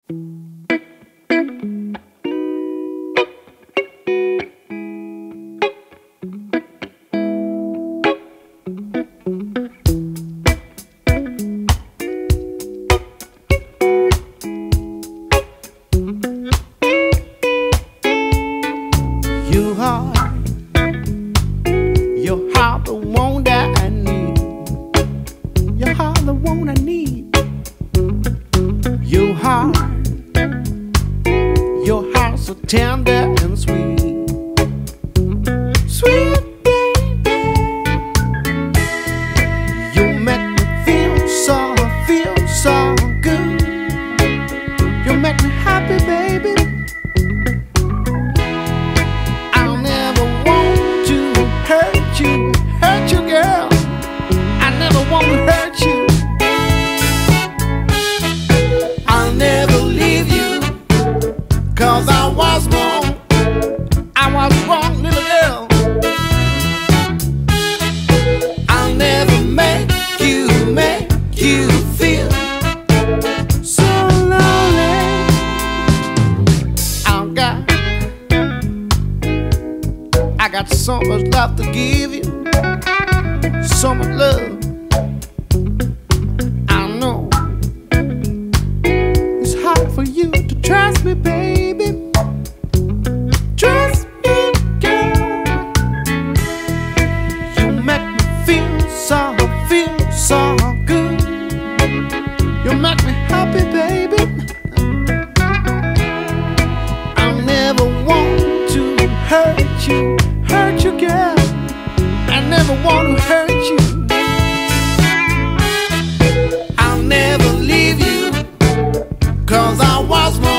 You're the one that I need. You're the one I need. Your heart so tender and sweet, sweet baby. You make me feel so good. You make me happy, baby. Hurt you, girl. I never want to hurt you. I'll never leave you, 'cause I was wrong. I was wrong, little girl. I'll never make you feel so lonely. I got so much love to give you, so much love. I know it's hard for you to trust me, baby. Trust me, girl. You make me feel so good. You make me happy, baby. I'll never want to hurt you, girl. I never want to hurt you. I'll never leave you, 'cause I was wrong.